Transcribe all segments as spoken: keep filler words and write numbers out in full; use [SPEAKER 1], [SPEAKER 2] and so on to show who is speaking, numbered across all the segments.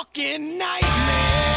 [SPEAKER 1] fucking nightmare.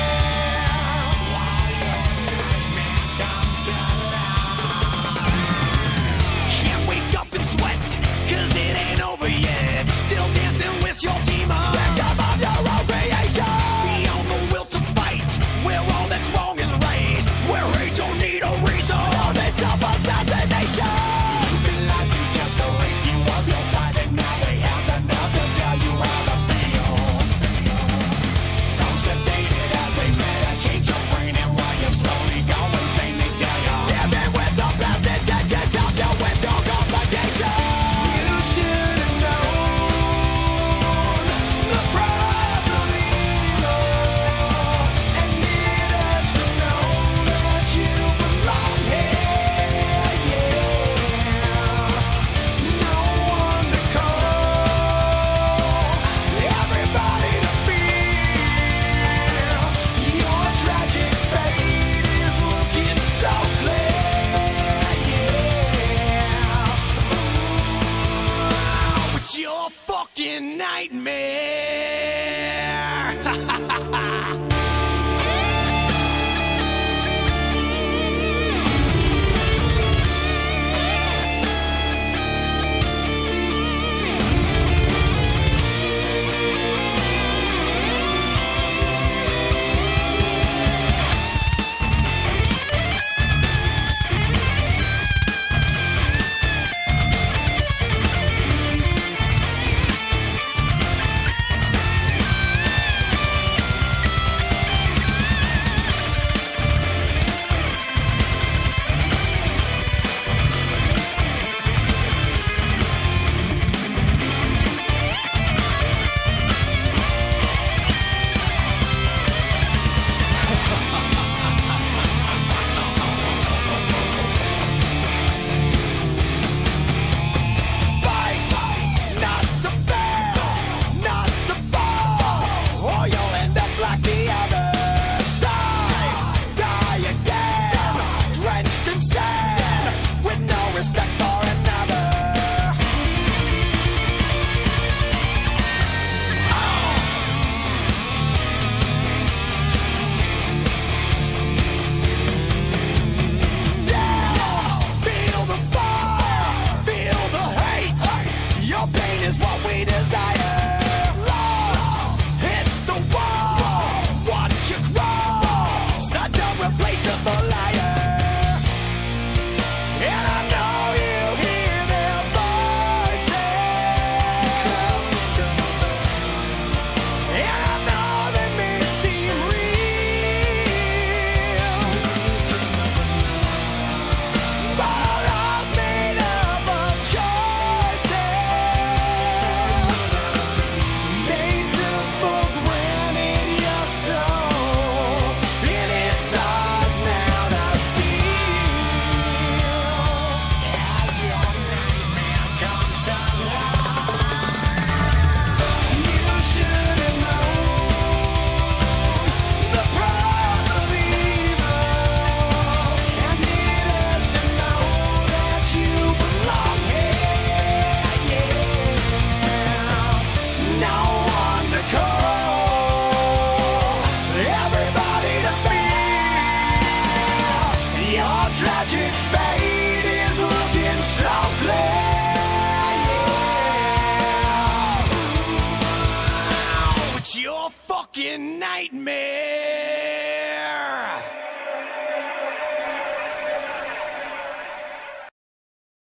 [SPEAKER 1] Can't wake up and sweat, cause it ain't over yet. Still dancing with your demons, because of your own creation. Beyond the will to fight, where all that's wrong is right, where hate don't need a reason, all that's self-assassination. You've been lied to just to rape you of your side, and now they have the nerve to tell you how to feel. So sedated as they medicate your brain, and while you slowly go insane, they tell you give in with the best intentions, help you with your complication. You should have known the price of evil, and needed to know that you belong here, yeah. No one to call, everybody to feel. Your tragic fate is looking so clear, yeah. Ooh, it's your fucking nightmare. Fight, not to fail, not to fall, or you'll end up like the others. Die, die again, drenched in sand, with no respect for another. Down, feel the fire, feel the hate. Your pain is what we desire. Lost, hit the wall, watch you crawl, such a replaceable liar. And I know you hear their voices, and I know they may seem real, but our lives made up of choices. They took for granted your soul, and it's ours now to steal. As your nightmare comes to life, you should have known the price of evil, and needed to know that you belong here, yeah. No one to call, everybody to feel. Your tragic fate is looking so clear, yeah. It's your fucking nightmare.